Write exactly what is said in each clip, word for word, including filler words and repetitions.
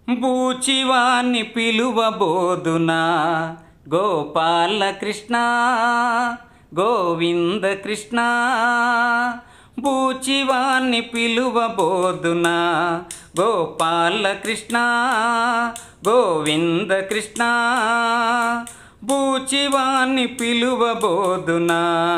బూచివాణ్ణి పిలువబోదునా గోపాల కృష్ణ గోవింద కృష్ణ. బూచివాణ్ణి పిలువబోదునా గోపాల కృష్ణ గోవింద కృష్ణ. బూచివాణ్ణి పిలువబోదునా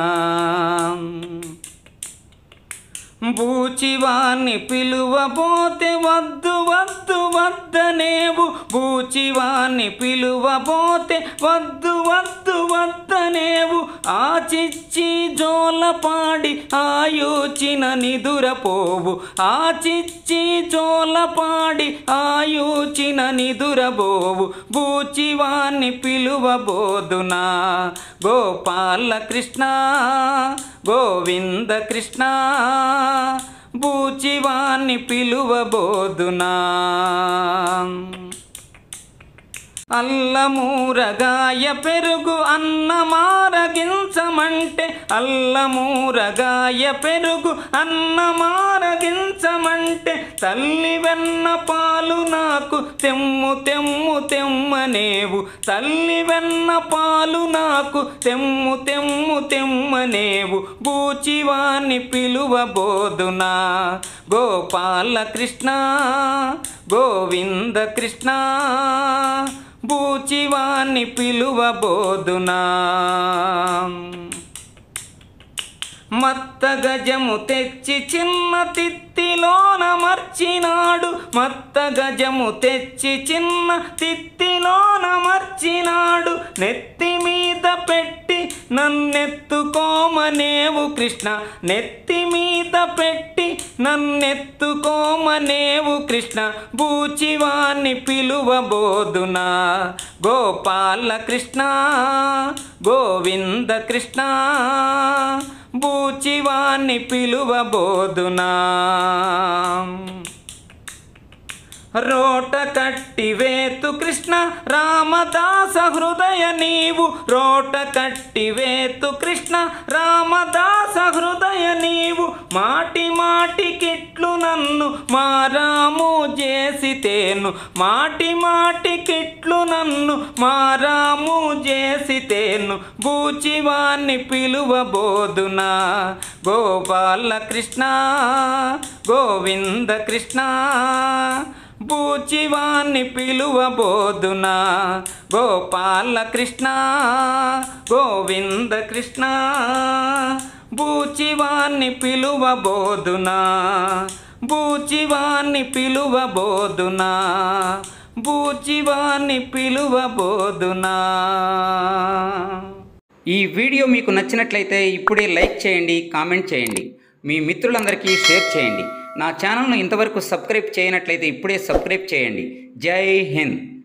బూచివాణ్ణి పిలువబోతే వద్దు వద్దు వద్దనేవు. బూచివాణ్ణి పిలువబోతే వద్దు వద్దు వద్దనేవు. ఆచిచ్చి జోలపాడి ఆయోచిన నిదురపోవు. ఆచిచ్చి జోలపాడి ఆయోచిన నిదురబోవు. బూచివాణ్ణి పిలువబోదునా గోపాల కృష్ణ గోవింద కృష్ణ. బూచివాణ్ణి పిలువబోదునా అల్లమూరగాయ పెరుగు అన్నమారగించమంటే. అల్లమూరగాయ పెరుగు అన్నమారగించమంటే. తల్లి వెన్న పాలు నాకు తెమ్ము తెమ్ము తెమ్మనేవు. తల్లి వెన్న పాలు నాకు తెమ్ము తెమ్ము తెమ్మనేవు. బూచివాణ్ణి పిలువబోదునా గోపాల కృష్ణ గోవింద కృష్ణ. బూచివాణ్ణి పిలువబోదునా మత్త గజము తెచ్చి చిన్న తిత్తిలోన మర్చినాడు. మత్త గజము తెచ్చి చిన్న తిత్తిలోన మర్చినాడు. నెత్తి మీద పెట్టి నన్నెత్తుకోమనేవు కృష్ణ. నెత్తి మీద పెట్టి నన్నెత్తుకోమనేవు కృష్ణ. బూచివాణ్ణి పిలువబోదునా గోపాల కృష్ణ గోవింద కృష్ణ. బూచివాణ్ణి పిలువబోదునా రోట కట్టి వేతు కృష్ణ రామదాస హృదయ నీవు. రోట కట్టి వేతు కృష్ణ రామదాస హృదయ నీవు. మాటి మాటికిట్లు నన్ను మారాము చేసితేను. మాటి మాటికిట్లు నన్ను మారాము చేసితేను. బూచివాణ్ణి పిలువబోదునా గోపాల కృష్ణ గోవింద కృష్ణ. బూచివాణ్ణి పిలువబోదునా గోపాల కృష్ణ గోవింద కృష్ణ. బూచివాణ్ణి పిలువబోదునా బూచివాణ్ణి పిలువబోదునా బూచివాణ్ణి పిలువబోదునా. ఈ వీడియో మీకు నచ్చినట్లయితే ఇప్పుడే లైక్ చేయండి, కామెంట్ చేయండి, మీ మిత్రులందరికీ షేర్ చేయండి. నా ఛానల్ను ఇంతవరకు సబ్స్క్రైబ్ చేయనట్లయితే ఇప్పుడే సబ్స్క్రైబ్ చేయండి. జై హింద్.